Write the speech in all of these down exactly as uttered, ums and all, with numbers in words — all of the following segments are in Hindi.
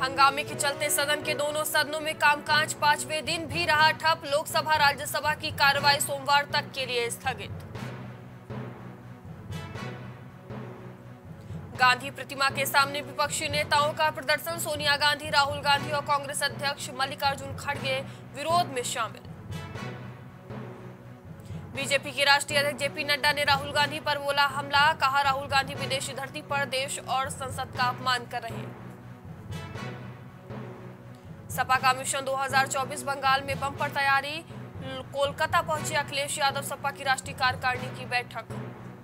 हंगामे के चलते सदन के दोनों सदनों में कामकाज पांचवें दिन भी रहा ठप। लोकसभा राज्यसभा की कार्रवाई सोमवार तक के लिए स्थगित। गांधी प्रतिमा के सामने विपक्षी नेताओं का प्रदर्शन। सोनिया गांधी, राहुल गांधी और कांग्रेस अध्यक्ष मल्लिकार्जुन खड़गे विरोध में शामिल। बीजेपी के राष्ट्रीय अध्यक्ष जेपी नड्डा ने राहुल गांधी पर बोला हमला। कहा राहुल गांधी विदेशी धरती पर देश और संसद का अपमान कर रहे हैं। सपा का मिशन दो हज़ार चौबीस बंगाल में बम पर तैयारी। कोलकाता पहुंचे अखिलेश यादव। सपा की राष्ट्रीय कार्यकारिणी की बैठक।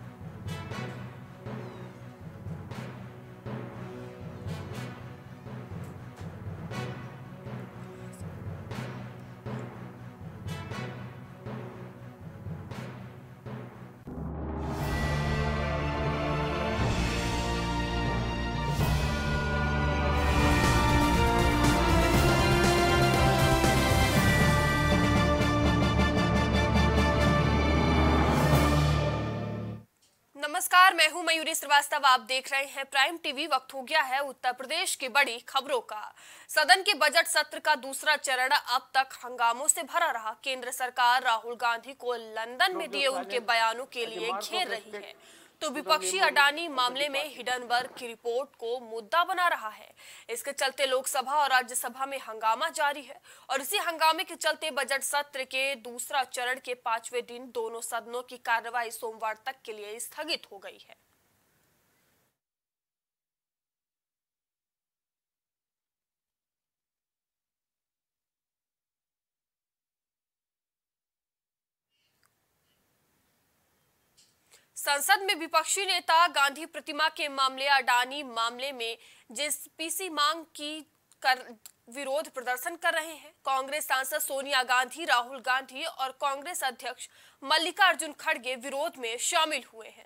नमस्कार, मैं हूं मयूरी श्रीवास्तव। आप देख रहे हैं प्राइम टीवी। वक्त हो गया है उत्तर प्रदेश की बड़ी खबरों का। सदन के बजट सत्र का दूसरा चरण अब तक हंगामों से भरा रहा। केंद्र सरकार राहुल गांधी को लंदन में दिए उनके बयानों के लिए घेर रही है, तो विपक्षी अडानी मामले में हिडनबर्ग की रिपोर्ट को मुद्दा बना रहा है। इसके चलते लोकसभा और राज्यसभा में हंगामा जारी है और इसी हंगामे के चलते बजट सत्र के दूसरा चरण के पांचवें दिन दोनों सदनों की कार्रवाई सोमवार तक के लिए स्थगित हो गई है। संसद में विपक्षी नेता गांधी प्रतिमा के मामले, अडानी मामले में जेपीसी मांग की कर विरोध प्रदर्शन कर रहे हैं। कांग्रेस सांसद सोनिया गांधी, राहुल गांधी और कांग्रेस अध्यक्ष मल्लिकार्जुन खड़गे विरोध में शामिल हुए हैं।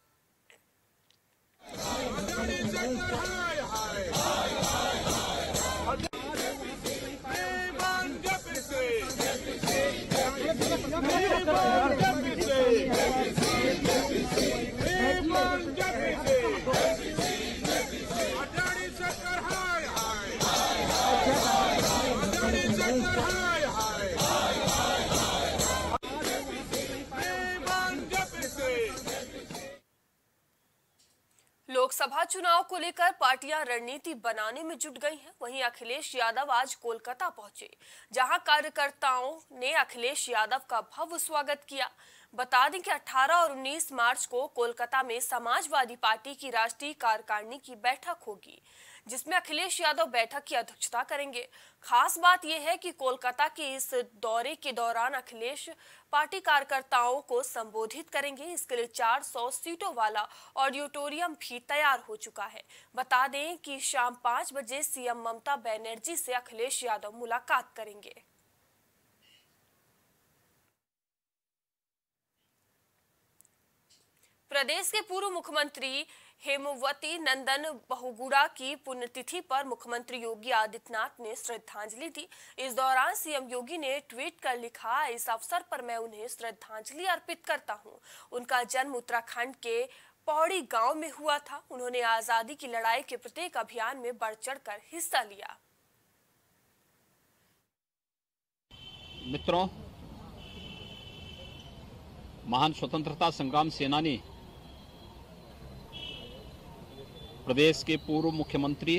लोकसभा चुनाव को लेकर पार्टियां रणनीति बनाने में जुट गई हैं। वहीं अखिलेश यादव आज कोलकाता पहुंचे, जहां कार्यकर्ताओं ने अखिलेश यादव का भव्य स्वागत किया। बता दें कि अठारह और उन्नीस मार्च को कोलकाता में समाजवादी पार्टी की राष्ट्रीय कार्यकारिणी की बैठक होगी, जिसमें अखिलेश यादव बैठक की अध्यक्षता करेंगे। खास बात यह है कि कोलकाता के इस दौरे के दौरान अखिलेश पार्टी कार्यकर्ताओं को संबोधित करेंगे। इसके लिए चार सौ सीटों वाला ऑडिटोरियम भी तैयार हो चुका है। बता दें कि शाम पांच बजे सीएम ममता बनर्जी से अखिलेश यादव मुलाकात करेंगे। प्रदेश के पूर्व मुख्यमंत्री हेमवती नंदन बहुगुणा की पुण्यतिथि पर मुख्यमंत्री योगी आदित्यनाथ ने श्रद्धांजलि दी। इस दौरान सीएम योगी ने ट्वीट कर लिखा, इस अवसर पर मैं उन्हें श्रद्धांजलि अर्पित करता हूं। उनका जन्म उत्तराखंड के पौड़ी गांव में हुआ था। उन्होंने आजादी की लड़ाई के प्रत्येक अभियान में बढ़ चढ़कर हिस्सा लिया। मित्रों, महान स्वतंत्रता संग्राम सेनानी प्रदेश के पूर्व मुख्यमंत्री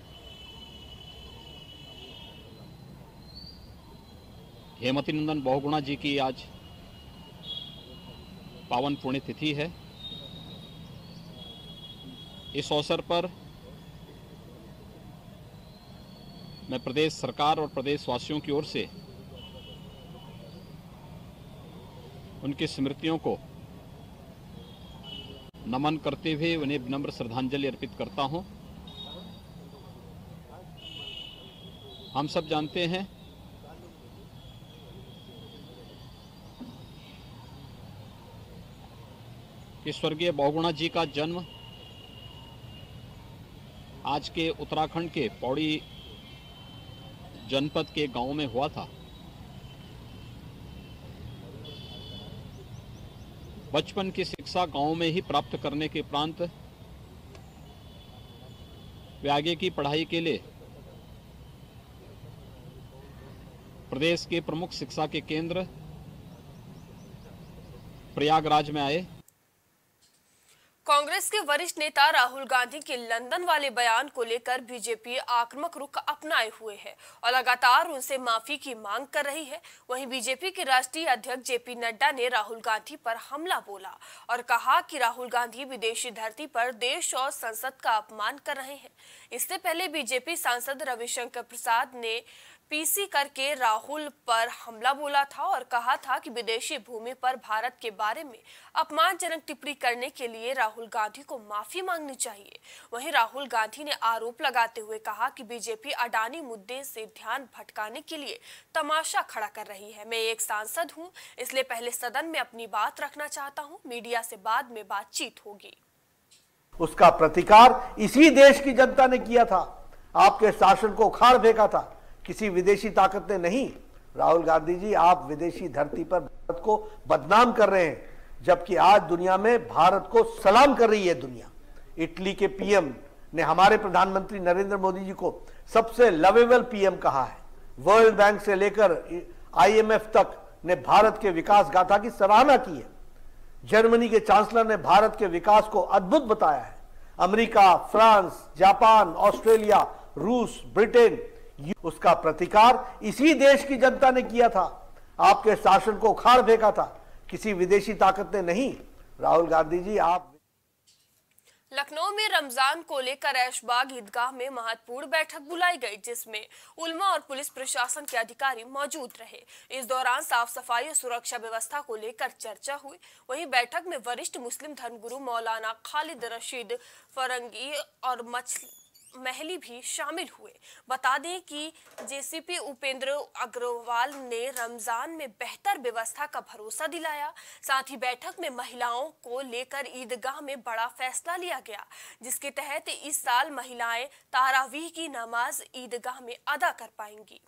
हेमवती नंदन बहुगुणा जी की आज पावन पुण्यतिथि है। इस अवसर पर मैं प्रदेश सरकार और प्रदेशवासियों की ओर से उनकी स्मृतियों को नमन करते हुए उन्हें विनम्र श्रद्धांजलि अर्पित करता हूं। हम सब जानते हैं कि स्वर्गीय बहुगुणा जी का जन्म आज के उत्तराखंड के पौड़ी जनपद के गांव में हुआ था। बचपन की शिक्षा गांव में ही प्राप्त करने के उपरांत वे आगे की पढ़ाई के लिए प्रदेश के प्रमुख शिक्षा के केंद्र प्रयागराज में आए। कांग्रेस के वरिष्ठ नेता राहुल गांधी के लंदन वाले बयान को लेकर बीजेपी आक्रामक रुख अपनाए हुए है और लगातार उनसे माफी की मांग कर रही है। वहीं बीजेपी के राष्ट्रीय अध्यक्ष जेपी नड्डा ने राहुल गांधी पर हमला बोला और कहा कि राहुल गांधी विदेशी धरती पर देश और संसद का अपमान कर रहे हैं। इससे पहले बीजेपी सांसद रविशंकर प्रसाद ने पीसी करके राहुल पर हमला बोला था और कहा था कि विदेशी भूमि पर भारत के बारे में अपमानजनक टिप्पणी करने के लिए राहुल गांधी को माफी मांगनी चाहिए। वहीं राहुल गांधी ने आरोप लगाते हुए कहा कि बीजेपी अडानी मुद्दे से ध्यान भटकाने के लिए तमाशा खड़ा कर रही है। मैं एक सांसद हूं, इसलिए पहले सदन में अपनी बात रखना चाहता हूं, मीडिया से बाद में बातचीत होगी। उसका प्रतिकार इसी देश की जनता ने किया था। आपके शासन को उखाड़ फेंका था, किसी विदेशी ताकत ने नहीं। राहुल गांधी जी, आप विदेशी धरती पर भारत को बदनाम कर रहे हैं, जबकि आज दुनिया में भारत को सलाम कर रही है दुनिया। इटली के पीएम ने हमारे प्रधानमंत्री नरेंद्र मोदी जी को सबसे लवेबल पीएम कहा है। वर्ल्ड बैंक से लेकर आईएमएफ तक ने भारत के विकास गाथा की सराहना की है। जर्मनी के चांसलर ने भारत के विकास को अद्भुत बताया है। अमेरिका, फ्रांस, जापान, ऑस्ट्रेलिया, रूस, ब्रिटेन, उसका प्रतिकार इसी देश की जनता ने किया था। आपके शासन को उखाड़ फेंका था, किसी विदेशी ताकत ने नहीं। राहुल गांधी जी, आप लखनऊ में रमजान को लेकर ऐशबाग ईदगाह में महत्वपूर्ण बैठक बुलाई गई, जिसमें उल्मा और पुलिस प्रशासन के अधिकारी मौजूद रहे। इस दौरान साफ सफाई और सुरक्षा व्यवस्था को लेकर चर्चा हुई। वहीं बैठक में वरिष्ठ मुस्लिम धर्मगुरु मौलाना खालिद रशीद फरंगी और मछ महली भी शामिल हुए। बता दें कि जेसीपी उपेंद्र अग्रवाल ने रमजान में बेहतर व्यवस्था का भरोसा दिलाया। साथ ही बैठक में महिलाओं को लेकर ईदगाह में बड़ा फैसला लिया गया, जिसके तहत इस साल महिलाएं तारावीह की नमाज ईदगाह में अदा कर पाएंगी।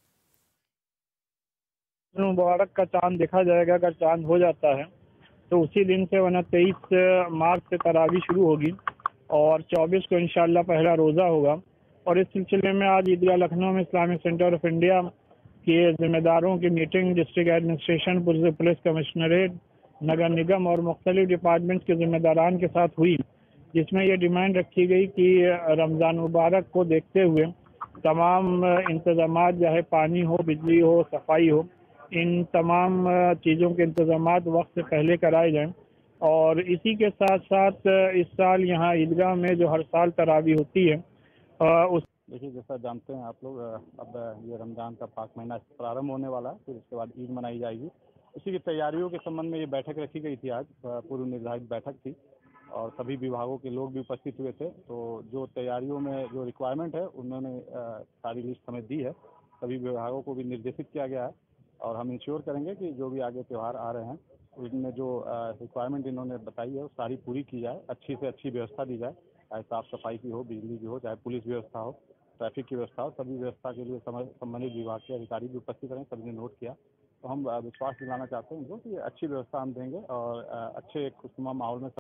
मुबारक का चांद देखा जाएगा। अगर चांद हो जाता है तो उसी दिन से वरना तेईस मार्च से तरावी शुरू होगी और चौबीस को इंशाल्लाह पहला रोज़ा होगा। और इस सिलसिले में आज ईदगाह लखनऊ में इस्लामिक सेंटर ऑफ इंडिया के जिम्मेदारों की meeting district administration, police commissionerate, नगर निगम और मुख्तलिफ डिपार्टमेंट्स के जिम्मेदारान के साथ हुई, जिसमें ये डिमांड रखी गई कि रमज़ान मुबारक को देखते हुए तमाम इंतजामात, चाहे पानी हो, बिजली हो, सफाई हो, इन तमाम चीज़ों के इंतजामात वक्त से पहले कराए जाएँ। और इसी के साथ साथ इस साल यहाँ ईदगाह में जो हर साल तरावी होती है उस देखिए, जैसा जानते हैं आप लोग, अब ये रमज़ान का पाक महीना प्रारंभ होने वाला है, फिर उसके बाद ईद मनाई जाएगी। उसी की तैयारियों के संबंध में ये बैठक रखी गई थी। आज पूर्व निर्धारित बैठक थी और सभी विभागों के लोग भी उपस्थित हुए थे। तो जो तैयारियों में जो रिक्वायरमेंट है उन्होंने सारी लिस्ट हमें दी है। सभी विभागों को भी निर्देशित किया गया है और हम इंश्योर करेंगे कि जो भी आगे त्यौहार आ रहे हैं उसमें जो रिक्वायरमेंट इन्होंने बताई है वो सारी पूरी की जाए, अच्छी से अच्छी व्यवस्था दी जाए, चाहे साफ सफाई की हो, बिजली की हो, चाहे पुलिस व्यवस्था हो, ट्रैफिक की व्यवस्था हो। सभी व्यवस्था के लिए संबंधित विभाग के अधिकारी भी उपस्थित रहें, सभी ने नोट किया। तो हम विश्वास दिलाना चाहते हैं इनको कि अच्छी व्यवस्था हम देंगे और अच्छे खुशनुमा माहौल में।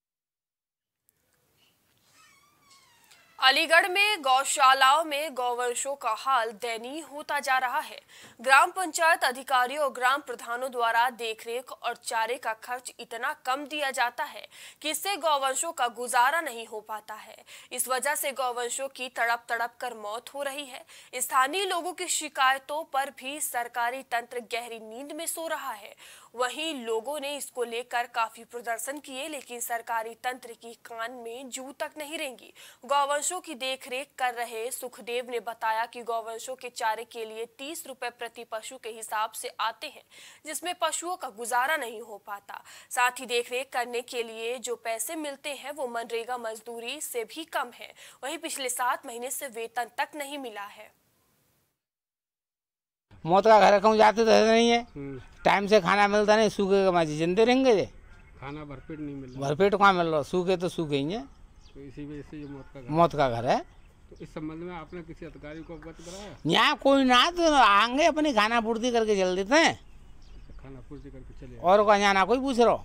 अलीगढ़ में गौशालाओं में गौवंशों का हाल दयनीय होता जा रहा है। ग्राम पंचायत अधिकारियों और ग्राम प्रधानों द्वारा देखरेख और चारे का खर्च इतना कम दिया जाता है कि इससे गौवंशों का गुजारा नहीं हो पाता है। इस वजह से गौवंशों की तड़प तड़प कर मौत हो रही है। स्थानीय लोगों की शिकायतों पर भी सरकारी तंत्र गहरी नींद में सो रहा है। वहीं लोगों ने इसको लेकर काफी प्रदर्शन किए, लेकिन सरकारी तंत्र की कान में जू तक नहीं रेंगी। गौवंशों की देखरेख कर रहे सुखदेव ने बताया कि गौवंशों के चारे के लिए तीस रुपए प्रति पशु के हिसाब से आते हैं, जिसमें पशुओं का गुजारा नहीं हो पाता। साथ ही देखरेख करने के लिए जो पैसे मिलते हैं वो मनरेगा मजदूरी से भी कम है। वहीं पिछले सात महीने से वेतन तक नहीं मिला है। मौत का घर कहूँ जाते तो नहीं है, टाइम से खाना मिलता नहीं, सूखे के माजी जिंदे रहेंगे जे खाना भरपेट नहीं मिल रहा। भरपेट कहाँ मिल रहा, सूखे तो सूखे ही है, तो इसी वजह से ये मौत का घर मौत का घर है। तो इस संबंध में आपने किसी अधिकारी को अवगत कराया? यहाँ कोई ना, तो आएंगे अपनी खाना पूर्ति करके चल देते हैं, खाना पूर्ति करके चले और को यहाँ ना कोई पूछ रहा।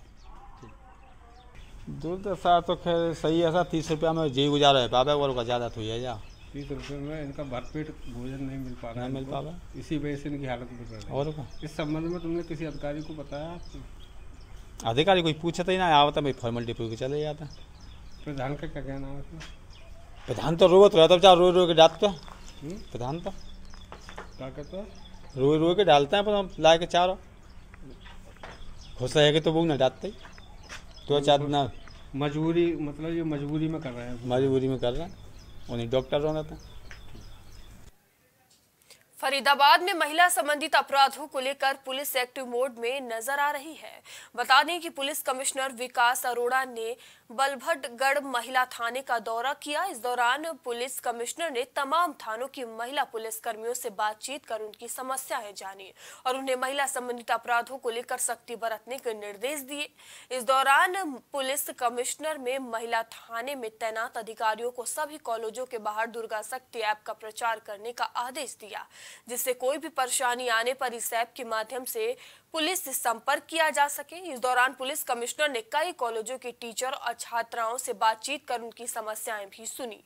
दूध तो खैर सही है, ऐसा तीस रुपया में जी गुजारा है पापा, और का ज़्यादा तो है जा तीस रुपये में इनका भरपेट भोजन नहीं मिल पा रहा है, नहीं मिल पा रहा, इसी वजह से इनकी हालत बिगड़ रही है। और क्या इस संबंध में तुमने किसी अधिकारी को बताया? आपको अधिकारी कोई पूछता ही ना, आवता भाई फॉर्मेलिटी पूछ के चले जाता। प्रधान का क्या कहना है उसमें? प्रधान तो रोज रहता बेचारा, रोज रोज के डालता प्रधान तो क्या कहता है? रोज रोज के डालते हैं, पर ला के चारों खुश रहेगा तो वो ना डालते ही तो चार ना मजबूरी, मतलब ये मजबूरी में कर रहे हैं, मजबूरी में कर रहे हैं, उन्हें डॉक्टर होना था। फरीदाबाद में महिला संबंधित अपराधों को लेकर पुलिस एक्टिव मोड में नजर आ रही है। बता दें कि पुलिस कमिश्नर विकास अरोड़ा ने बल्लभगढ़ महिला थाने का दौरा किया। इस दौरान पुलिस कमिश्नर ने तमाम थानों की महिला पुलिस कर्मियों से बातचीत कर उनकी समस्याएं जानी और उन्हें महिला संबंधित अपराधों को लेकर सख्ती बरतने के निर्देश दिए। इस दौरान पुलिस कमिश्नर में महिला थाने में तैनात अधिकारियों को सभी कॉलेजों के बाहर दुर्गा शक्ति ऐप का प्रचार करने का आदेश दिया, जिससे कोई भी परेशानी आने पर इस ऐप के माध्यम से पुलिस से संपर्क किया जा सके। इस दौरान पुलिस कमिश्नर ने कई कॉलेजों के टीचर और छात्राओं से बातचीत कर उनकी समस्याएं भी सुनी।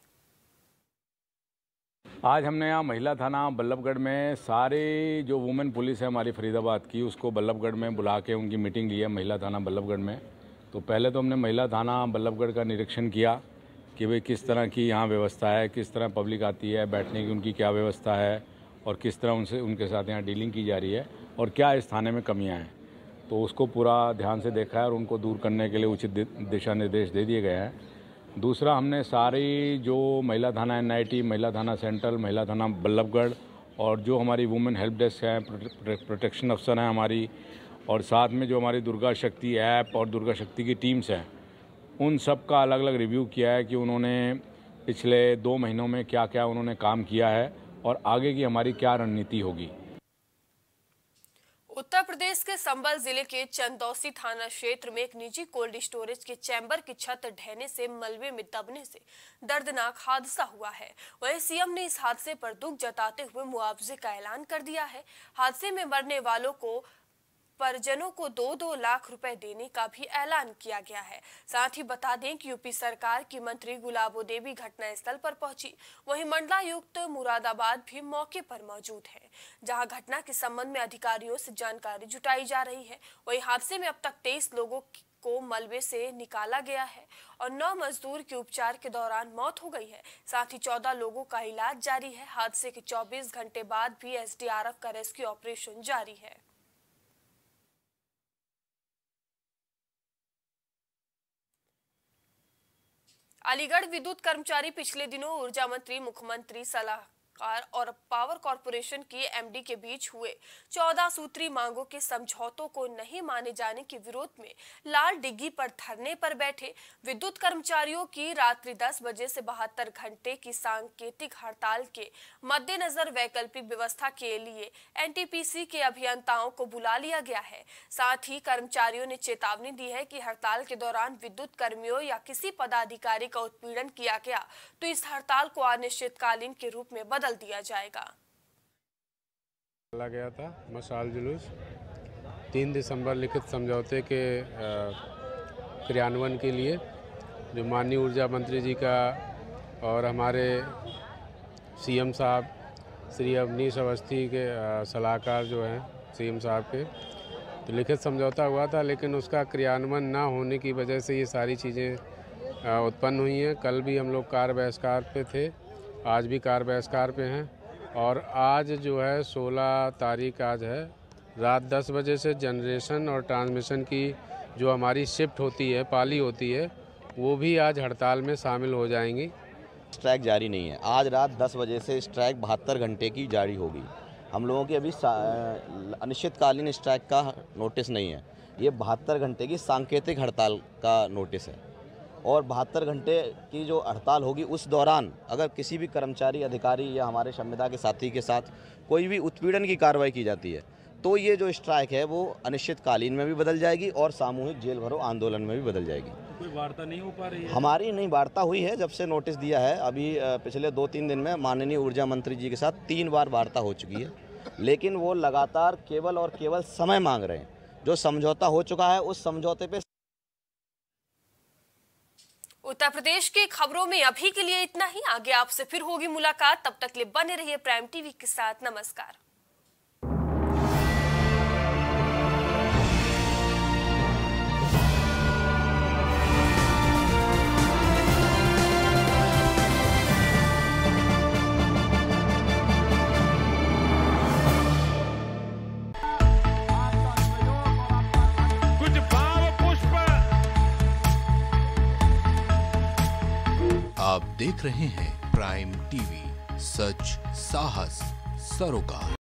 आज हमने यहाँ महिला थाना बल्लभगढ़ में सारे जो वुमेन पुलिस है हमारी फरीदाबाद की, उसको बल्लभगढ़ में बुला के उनकी मीटिंग ली है महिला थाना बल्लभगढ़ में। तो पहले तो हमने महिला थाना बल्लभगढ़ का निरीक्षण किया कि भाई किस तरह की यहाँ व्यवस्था है, किस तरह पब्लिक आती है, बैठने की उनकी क्या व्यवस्था है और किस तरह उनसे उनके साथ यहाँ डीलिंग की जा रही है और क्या इस थाने में कमियां हैं। तो उसको पूरा ध्यान से देखा है और उनको दूर करने के लिए उचित दिशा निर्देश दे दिए गए हैं। दूसरा, हमने सारी जो महिला थाना एन आई टी, महिला थाना सेंट्रल, महिला थाना बल्लभगढ़ और जो हमारी वुमेन हेल्प डेस्क है, प्रोटेक्शन अफसर हैं हमारी, और साथ में जो हमारी दुर्गा शक्ति ऐप और दुर्गा शक्ति की टीम्स हैं, उन सब का अलग अलग रिव्यू किया है कि उन्होंने पिछले दो महीनों में क्या क्या उन्होंने काम किया है और आगे की हमारी क्या रणनीति होगी। उत्तर प्रदेश के संबल जिले के चंदौसी थाना क्षेत्र में एक निजी कोल्ड स्टोरेज के चैम्बर की छत ढहने से मलबे में दबने से दर्दनाक हादसा हुआ है। वहीं सीएम ने इस हादसे पर दुख जताते हुए मुआवजे का ऐलान कर दिया है। हादसे में मरने वालों को परिजनों को दो दो लाख रुपए देने का भी ऐलान किया गया है। साथ ही बता दें कि यूपी सरकार की मंत्री गुलाबो देवी घटनास्थल पर पहुंची। वहीं मंडलायुक्त मुरादाबाद भी मौके पर मौजूद है, जहां घटना के संबंध में अधिकारियों से जानकारी जुटाई जा रही है। वहीं हादसे में अब तक तेईस लोगों को मलबे से निकाला गया है और नौ मजदूर की उपचार के दौरान मौत हो गई है। साथ ही चौदह लोगों का इलाज जारी है। हादसे के चौबीस घंटे बाद भी एस डी आर एफ का रेस्क्यू ऑपरेशन जारी है। अलीगढ़ विद्युत कर्मचारी पिछले दिनों ऊर्जा मंत्री, मुख्यमंत्री सलाहकार और पावर कॉर्पोरेशन के एमडी के बीच हुए चौदह सूत्री मांगों के समझौतों को नहीं माने जाने के विरोध में लाल डिग्गी पर धरने पर बैठे विद्युत कर्मचारियों की रात्रि दस बजे से बहत्तर घंटे की सांकेतिक हड़ताल के मद्देनजर वैकल्पिक व्यवस्था के लिए एनटीपीसी के अभियंताओं को बुला लिया गया है। साथ ही कर्मचारियों ने चेतावनी दी है कि हड़ताल के दौरान विद्युत कर्मियों या किसी पदाधिकारी का उत्पीड़न किया गया तो इस हड़ताल को अनिश्चितकालीन के रूप में बदल दिया जाएगा। चला गया था मशाल जुलूस तीन दिसंबर लिखित समझौते के क्रियान्वयन के लिए, जो माननीय ऊर्जा मंत्री जी का और हमारे सीएम साहब श्री अवनीश अवस्थी के सलाहकार जो हैं सीएम साहब के, तो लिखित समझौता हुआ था, लेकिन उसका क्रियान्वयन ना होने की वजह से ये सारी चीज़ें उत्पन्न हुई हैं। कल भी हम लोग कार्य बहिष्कार पे थे, आज भी कार्य बहिष्कार पे हैं और आज जो है सोलह तारीख आज है, रात दस बजे से जनरेशन और ट्रांसमिशन की जो हमारी शिफ्ट होती है, पाली होती है, वो भी आज हड़ताल में शामिल हो जाएंगी। स्ट्राइक जारी नहीं है। आज रात दस बजे से स्ट्राइक बहत्तर घंटे की जारी होगी। हम लोगों की अभी अनिश्चितकालीन स्ट्राइक का नोटिस नहीं है, ये बहत्तर घंटे की सांकेतिक हड़ताल का नोटिस है और बहत्तर घंटे की जो हड़ताल होगी उस दौरान अगर किसी भी कर्मचारी, अधिकारी या हमारे संविदा के साथी के साथ कोई भी उत्पीड़न की कार्रवाई की जाती है तो ये जो स्ट्राइक है वो अनिश्चितकालीन में भी बदल जाएगी और सामूहिक जेल भरो आंदोलन में भी बदल जाएगी। तो कोई वार्ता नहीं हो पा रही है? हमारी नहीं वार्ता हुई है, जब से नोटिस दिया है अभी पिछले दो तीन दिन में माननीय ऊर्जा मंत्री जी के साथ तीन बार वार्ता हो चुकी है, लेकिन वो लगातार केवल और केवल समय मांग रहे हैं। जो समझौता हो चुका है उस समझौते पे उत्तर प्रदेश की खबरों में अभी के लिए इतना ही। आगे आपसे फिर होगी मुलाकात, तब तक के लिए बने रहिए प्राइम टीवी के साथ। नमस्कार। आप देख रहे हैं प्राइम टीवी, सच साहस सरोकार।